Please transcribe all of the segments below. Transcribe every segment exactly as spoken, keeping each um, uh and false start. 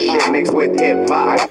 shit mixed with hip hop.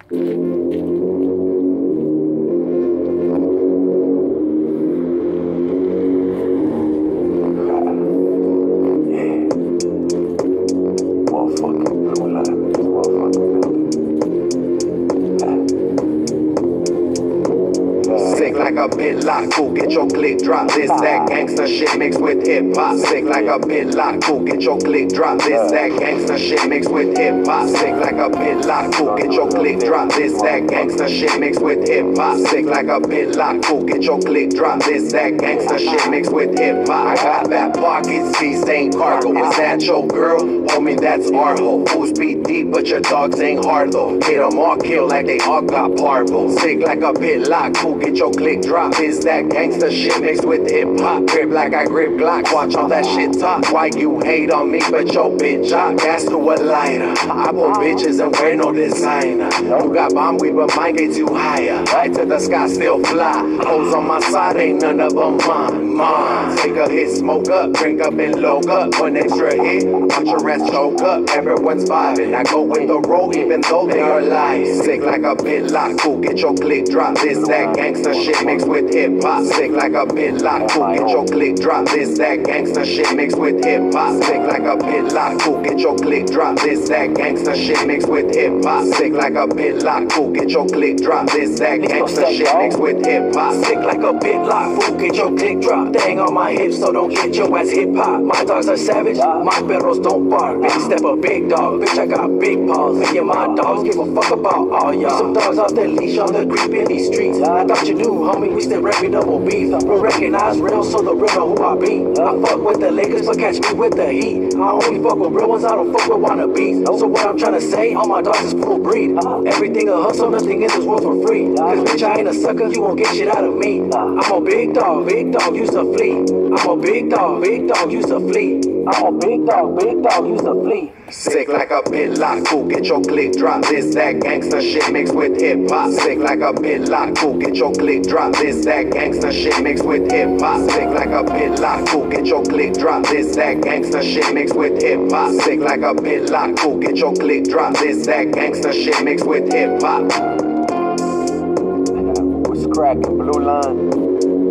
Like a bit Loko, get your click drop. This that gangsta shit mixed with hip hop. Sick like a bit Loko, get your click drop. This that gangsta shit mixed with hip hop. Sick like a bit Loko, get your click drop. This that gangsta shit mixed with hip hop. Sick like a bit Loko, get your click drop. This that gangsta shit mixed with hip hop. I got that pockets, these ain't cargo. Is that your girl? Homie, that's our hoe. Fools be deep, but your dogs ain't hard though. Hit them all, kill like they all got parvo. Sick like a bit Loko, get your click drop. Is that gangsta shit mixed with hip hop? Grip like I grip Glock, watch all that shit talk. Why you hate on me, but your bitch hot? Gas to a lighter. I pull bitches and wear no designer. You got bomb weed, but mine gets you higher. Right to the sky, still fly. Hoes on my side, ain't none of them mine. Mine. Take a hit, smoke up, drink up and load up. One extra hit, watch your rest choke up. Everyone's vibing. I go with the roll, even though they are lying. Sick like a bit Loko, get your click drop. This that gangsta shit mixed with hip hop. Sick like a bit Loko, get your click drop. This that gangsta shit mixed with hip hop. Sick like a bit Loko, get your click drop. This that gangsta shit mixed with hip hop. Sick like a bit Loko, get your click drop. This that gangsta shit mixed with hip hop. Sick like a bit Loko, get your click drop. Dang on my hips, so don't get your ass hip hop. My dogs are savage, my perros don't bark. Big step a big dog, bitch I got big paws. Me and my dogs give a fuck about all y'all. Some dogs off the leash on the creep in these streets. I thought you knew, homie, we still rapping double B's. Bro, recognize real, so the real know who I be. I fuck with the Lakers, but catch me with the heat. I only fuck with real ones, I don't fuck with wannabes. So what I'm trying to say, all my dogs is full breed. Everything a hustle, nothing in this world for free. Cause bitch, I ain't a sucker, you won't get shit out of me. I'm a big dog, big dog, use a flea. I'm a big dog, big dog, use a flea. I'm a big dog, big dog, use a flea. Sick like a bit Loko, get your click drop. This that gangsta shit mixed with hip hop. Sick like a bit Loko, get your click drop. This that gangsta shit mixed with hip hop. Sick like a bit Loko, get your click drop. This that gangsta shit mixed with hip hop. Sick like a bit Loko, get your click drop. This that gangsta shit mixed with hip hop. What's cracking, blue line?